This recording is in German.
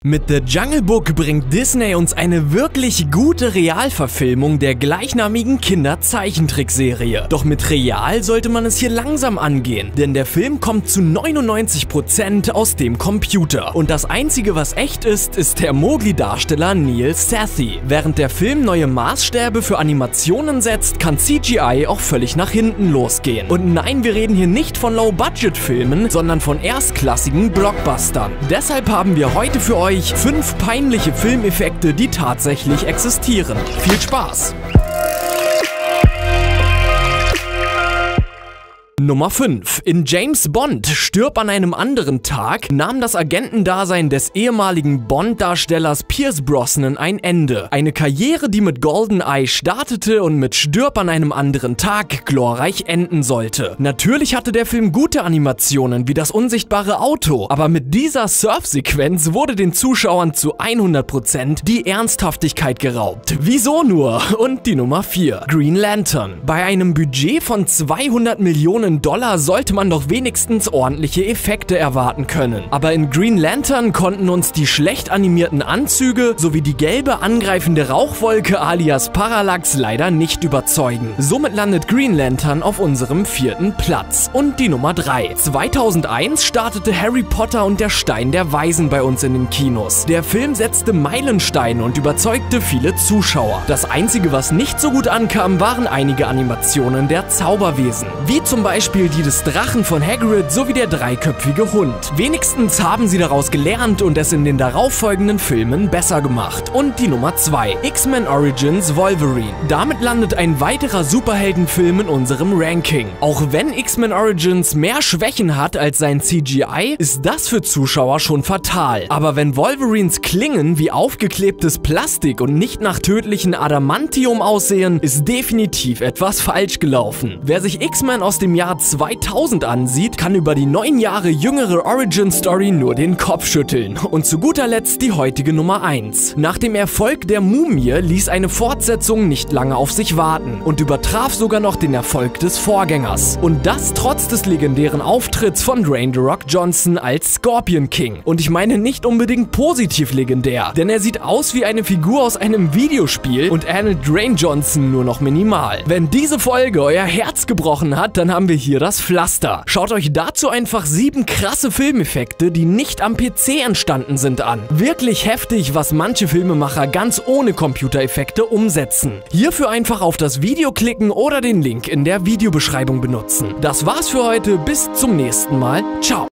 Mit The Jungle Book bringt Disney uns eine wirklich gute Realverfilmung der gleichnamigen Kinderzeichentrickserie. Doch mit real sollte man es hier langsam angehen, denn der Film kommt zu 99% aus dem Computer. Und das einzige, was echt ist, ist der Mowgli-Darsteller Neil Sethi. Während der Film neue Maßstäbe für Animationen setzt, kann CGI auch völlig nach hinten losgehen. Und nein, wir reden hier nicht von Low-Budget-Filmen, sondern von erstklassigen Blockbustern. Deshalb haben wir heute für euch 5 peinliche Filmeffekte, die tatsächlich existieren. Viel Spaß! Nummer 5. In James Bond stirb an einem anderen Tag nahm das Agentendasein des ehemaligen Bond-Darstellers Pierce Brosnan ein Ende. Eine Karriere, die mit GoldenEye startete und mit Stirb an einem anderen Tag glorreich enden sollte. Natürlich hatte der Film gute Animationen wie das unsichtbare Auto, aber mit dieser Surf-Sequenz wurde den Zuschauern zu 100% die Ernsthaftigkeit geraubt. Wieso nur? Und die Nummer 4. Green Lantern. Bei einem Budget von 200 Millionen Dollar sollte man doch wenigstens ordentliche Effekte erwarten können. Aber in Green Lantern konnten uns die schlecht animierten Anzüge sowie die gelbe angreifende Rauchwolke alias Parallax leider nicht überzeugen. Somit landet Green Lantern auf unserem 4. Platz. Und die Nummer 3. 2001 startete Harry Potter und der Stein der Weisen bei uns in den Kinos. Der Film setzte Meilensteine und überzeugte viele Zuschauer. Das einzige, was nicht so gut ankam, waren einige Animationen der Zauberwesen. Wie zum Beispiel die des Drachen von Hagrid sowie der dreiköpfige Hund. Wenigstens haben sie daraus gelernt und es in den darauffolgenden Filmen besser gemacht. Und die Nummer 2. X-Men Origins Wolverine. Damit landet ein weiterer Superheldenfilm in unserem Ranking. Auch wenn X-Men Origins mehr Schwächen hat als sein CGI, ist das für Zuschauer schon fatal. Aber wenn Wolverines Klingen wie aufgeklebtes Plastik und nicht nach tödlichen Adamantium aussehen, ist definitiv etwas falsch gelaufen. Wer sich X-Men aus dem Jahr 2000 ansieht, kann über die 9 Jahre jüngere Origin-Story nur den Kopf schütteln. Und zu guter Letzt die heutige Nummer 1. Nach dem Erfolg der Mumie ließ eine Fortsetzung nicht lange auf sich warten und übertraf sogar noch den Erfolg des Vorgängers. Und das trotz des legendären Auftritts von Dwayne „The Rock“ Johnson als Scorpion King. Und ich meine nicht unbedingt positiv legendär, denn er sieht aus wie eine Figur aus einem Videospiel und ähnelt Dwayne Johnson nur noch minimal. Wenn diese Folge euer Herz gebrochen hat, dann haben wir hier das Pflaster. Schaut euch dazu einfach 7 krasse Filmeffekte, die nicht am PC entstanden sind, an. Wirklich heftig, was manche Filmemacher ganz ohne Computereffekte umsetzen. Hierfür einfach auf das Video klicken oder den Link in der Videobeschreibung benutzen. Das war's für heute, bis zum nächsten Mal. Ciao!